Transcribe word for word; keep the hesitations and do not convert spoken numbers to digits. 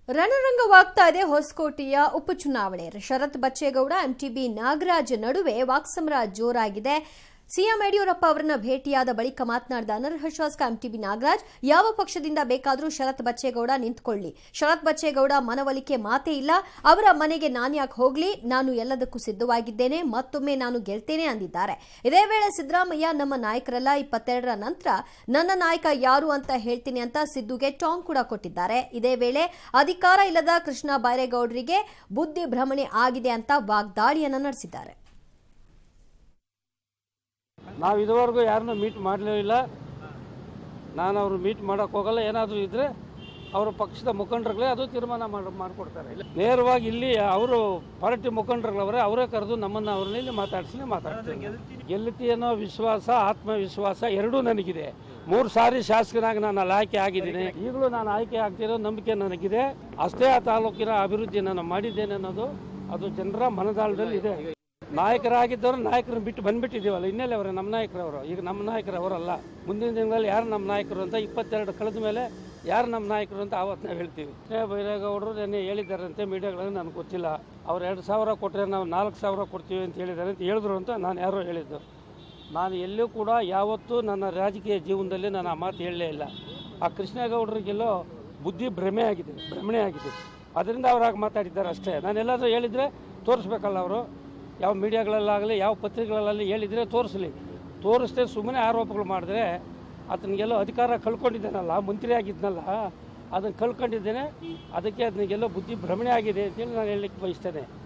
ರಣರಂಗವಾಗ್ತಾ ಇದೆ ಹೊಸಕೋಟೆಯ ಉಪಚುನಾವಣೆ. ಶರತ್ ಬಚ್ಚೇಗೌಡ ಎಂಟಿಬಿ ನಾಗರಾಜ್ ನಡುವೆ ವಾಕ್ಸಮರ ಜೋರಾಗಿದೆ. ಸಿಎಂ ಯಡಿಯೂರಪ್ಪ ಅವರನ್ನ ಭೇಟಿಯಾದ ಬಳಿಕ ಮಾತನಾಡಿದ ಅನರ್ಹ ಶಾಸಕ ಎಂಟಿಬಿ ನಾಗರಾಜ್, ಯಾವ ಪಕ್ಷದಿಂದ ಬೇಕಾದರೂ ಶರತ್ ಬಚ್ಚೇಗೌಡ ನಿಂತುಕೊಳ್ಳಿ, ಶರತ್ ಬಚ್ಚೇಗೌಡ ಮನವೊಲಿಕೆ ಮಾತೇ ಇಲ್ಲ, ಅವರ ಮನೆಗೆ ನಾನ್ಯಾಕೆ ಹೋಗ್ಲಿ, ನಾನು ಎಲ್ಲದಕ್ಕೂ ಸಿದ್ಧವಾಗಿದ್ದೇನೆ, ಮತ್ತೊಮ್ಮೆ ನಾನು ಗೆಲ್ತೇನೆ ಅಂದಿದ್ದಾರೆ. ಇದೇ ವೇಳೆ ಸಿದ್ದರಾಮಯ್ಯ ನಮ್ಮ ನಾಯಕರಲ್ಲ, ಇಪ್ಪತ್ತೆರಡರ ನಂತರ ನನ್ನ ನಾಯಕ ಯಾರು ಅಂತ ಹೇಳ್ತೀನಿ ಅಂತ ಸಿದ್ದುಗೆ ಟಾಂಗ್ ಕೂಡ ಕೊಟ್ಟಿದ್ದಾರೆ. ಇದೇ ವೇಳೆ ಅಧಿಕಾರ ಇಲ್ಲದ ಕೃಷ್ಣ ಬೈರೇಗೌಡರಿಗೆ ಬುದ್ಧಿ ಭ್ರಮಣೆ ಆಗಿದೆ ಅಂತ ವಾಗ್ದಾಳಿಯನ್ನ ನಡೆಸಿದ್ದಾರೆ. ನಾವು ಇದುವರೆಗೂ ಯಾರನ್ನೂ ಮೀಟ್ ಮಾಡಲೇ ಇಲ್ಲ. ನಾನು ಅವರು ಮೀಟ್ ಮಾಡೋಕ್ಕೆ ಹೋಗಲ್ಲ. ಏನಾದರೂ ಇದ್ದರೆ ಅವರ ಪಕ್ಷದ ಮುಖಂಡರುಗಳೇ ಅದು ತೀರ್ಮಾನ ಮಾಡಿ ಮಾಡಿಕೊಡ್ತಾರೆ. ನೇರವಾಗಿ ಇಲ್ಲಿ ಅವರು ಪಾರ್ಟಿ ಮುಖಂಡರುಗಳವರೇ ಅವರೇ ಕರೆದು ನಮ್ಮನ್ನು ಅವ್ರನ್ನ ಇಲ್ಲಿ ಮಾತಾಡಿಸಿ ಮಾತಾಡ್ತಾರೆ. ಗೆಲ್ಲುತ್ತಿ ಅನ್ನೋ ವಿಶ್ವಾಸ, ಆತ್ಮವಿಶ್ವಾಸ ಎರಡೂ ನನಗಿದೆ. ಮೂರು ಸಾರಿ ಶಾಸಕನಾಗಿ ನಾನು ಅಲ್ಲಿ ಆಯ್ಕೆ ಆಗಿದ್ದೀನಿ. ಈಗಲೂ ನಾನು ಆಯ್ಕೆ ಆಗ್ತಿರೋ ನಂಬಿಕೆ ನನಗಿದೆ. ಅಷ್ಟೇ ಆ ತಾಲೂಕಿನ ಅಭಿವೃದ್ಧಿ ನಾನು ಮಾಡಿದ್ದೇನೆ ಅನ್ನೋದು ಅದು ಜನರ ಮನದಾಳದಲ್ಲಿ ಇದೆ. ನಾಯಕರಾಗಿದ್ದವರು ನಾಯಕರನ್ನ ಬಿಟ್ಟು ಬಂದ್ಬಿಟ್ಟಿದ್ದೀವಲ್ಲ, ಇನ್ನೆಲ್ಲ ಅವರೇ ನಮ್ಮ ನಾಯಕರವರು. ಈಗ ನಮ್ಮ ನಾಯಕರು ಅವರಲ್ಲ. ಮುಂದಿನ ದಿನಗಳಲ್ಲಿ ಯಾರು ನಮ್ಮ ನಾಯಕರು ಅಂತ ಇಪ್ಪತ್ತೆರಡು ಕಳೆದ ಮೇಲೆ ಯಾರು ನಮ್ಮ ನಾಯಕರು ಅಂತ ಆವತ್ತು ನಾವು ಹೇಳ್ತೀವಿ. ಬೈರೇಗೌಡರು ನೆನ್ನೆ ಹೇಳಿದ್ದಾರಂತೆ ಮೀಡಿಯಾಗಳಲ್ಲಿ, ನನಗೆ ಗೊತ್ತಿಲ್ಲ. ಅವ್ರು ಎರಡು ಸಾವಿರ ಕೊಟ್ಟರೆ ನಾವು ನಾಲ್ಕು ಸಾವಿರ ಕೊಡ್ತೀವಿ ಅಂತ ಹೇಳಿದ್ದಾರೆ ಅಂತ ಹೇಳಿದ್ರು ಅಂತ ನಾನು ಯಾರೋ ಹೇಳಿದ್ದು. ನಾನು ಎಲ್ಲೂ ಕೂಡ ಯಾವತ್ತೂ ನನ್ನ ರಾಜಕೀಯ ಜೀವನದಲ್ಲಿ ನಾನು ಆ ಮಾತು ಹೇಳಲೇ ಇಲ್ಲ. ಆ ಕೃಷ್ಣೇಗೌಡರಿಗೆಲ್ಲೋ ಬುದ್ಧಿ ಭ್ರಮೆ ಆಗಿದೆ, ಭ್ರಮಣೆ ಆಗಿದೆ. ಅದರಿಂದ ಅವ್ರಾಗ ಮಾತಾಡಿದ್ದಾರೆ ಅಷ್ಟೇ. ನಾನು ಎಲ್ಲಾದರೂ ಹೇಳಿದರೆ ತೋರಿಸ್ಬೇಕಲ್ಲ. ಅವರು ಯಾವ ಮೀಡಿಯಾಗಳಲ್ಲಾಗಲಿ ಯಾವ ಪತ್ರಿಕೆಗಳಲ್ಲಾಗಲಿ ಹೇಳಿದರೆ ತೋರಿಸಲಿ. ತೋರಿಸ್ದೆ ಸುಮ್ಮನೆ ಆರೋಪಗಳು ಮಾಡಿದ್ರೆ ಅದನ್ನೆಲ್ಲೋ ಅಧಿಕಾರ ಕಳ್ಕೊಂಡಿದ್ದೇನಲ್ಲ, ಮಂತ್ರಿ ಆಗಿದ್ನಲ್ಲ, ಅದನ್ನು ಕಳ್ಕೊಂಡಿದ್ದೇನೆ. ಅದಕ್ಕೆ ಅದನ್ನೆಲ್ಲೋ ಬುದ್ಧಿ ಭ್ರಮಣೆ ಆಗಿದೆ ಅಂತೇಳಿ ನಾನು ಹೇಳಲಿಕ್ಕೆ ಬಯಸ್ತೇನೆ.